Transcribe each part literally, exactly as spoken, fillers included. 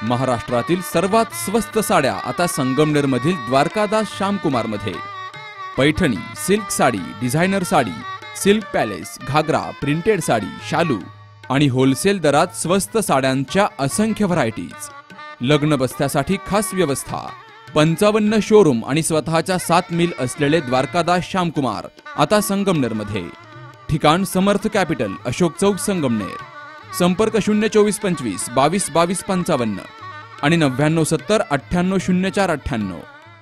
महाराष्ट्रातील सर्वात स्वस्त साड्या आता संगमनेरमधील द्वारकादास श्यामकुमार मध्ये। Paithani, silk sari, designer sari, silk palace, ghagra, printed sari, शालू आणि होलसेल दरात स्वस्त साड्यांच्या असंख्य व्हरायटीज। लग्न बस्त्यासाठी खास व्यवस्था, पंचावन्न शोरूम आणि स्वतःच्या सात मिल असलेले द्वारकादास श्यामकुमार आता संगमनेर मध्ये। ठिकाण समर्थ कॅपिटल, अशोक चौक, संगमनेर। संपर्क शून्य चोवीस पंचवीस बावीस बावीस पंचावन्न आणि नव्याण्णव सत्तर अठ्ठ्याण्णव शून्य चार अठ्ठ्याण्णव।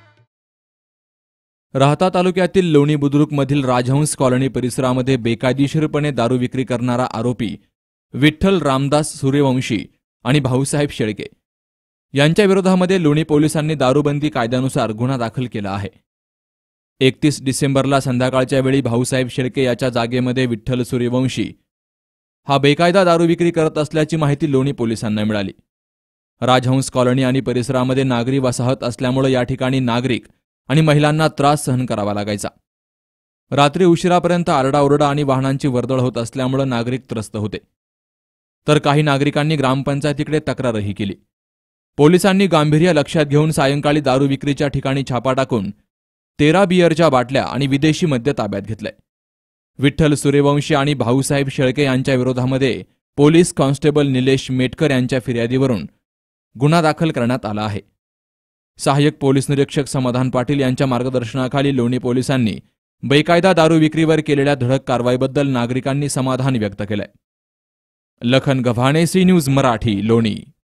राहता तालुक्यातील लोणी बुद्रुक मधील राजहंस कॉलनी परिसरामध्ये बेकायदेशीरपणे दारू विक्री करणारा आरोपी विठ्ठल रामदास सूर्यवंशी आणि भाऊसाहेब शेळके यांच्या विरोधामध्ये लोणी पोलिसांनी दारूबंदी कायद्यानुसार गुन्हा दाखल केला आहे। एकतीस डिसेंबरला संध्याकाळच्या वेळी भाऊसाहेब शेळके याच्या जागेमध्ये विठ्ठल सूर्यवंशी हा बेकायदा दारू विक्री करत असल्याची माहिती लोणी पोलिसांना मिळाली। राजहंस कॉलनी आणि परिसरामध्ये नागरी वसाहत असल्यामुळे या ठिकाणी नागरिक आणि महिलांना त्रास सहन करावा लागायचा। रात्री उशिरापर्यंत आरडाओरडा आणि वाहनांची वर्दळ होत असल्यामुळे नागरिक त्रस्त होते। तर काही नागरिकांनी ग्रामपंचायतीकडे तक्रारही केली। पोलिसांनी गांभीर्य लक्षात घेऊन सायंकाळी दारू विक्रीच्या ठिकाणी छापा टाकून तेरा बियरच्या बाटल्या आणि विदेशी मद्य ताब्यात घेतले। विठ्ठल सूर्यवंशी आणि भाऊसाहेब शेळके यांच्या विरोधामध्ये पोलीस कॉन्स्टेबल निलेश मेटकर यांच्या फिर्यादीवरून गुन्हा दाखल करण्यात आला आहे। सहाय्यक पोलीस निरीक्षक समाधान पाटील यांच्या मार्गदर्शनाखाली लोणी पोलिसांनी बेकायदा दारू विक्रीवर केलेल्या धडक कारवाईबद्दल नागरिकांनी समाधान व्यक्त केलंय। लखन गव्हाणे, सी न्यूज मराठी, लोणी।